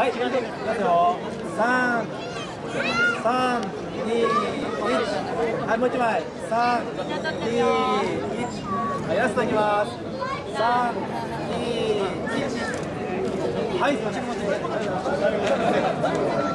い、いきますよ。3、3、2、1。はい、もう一枚。3、2、1。はい、ラストいきます。3、2、1。はい、注目してください。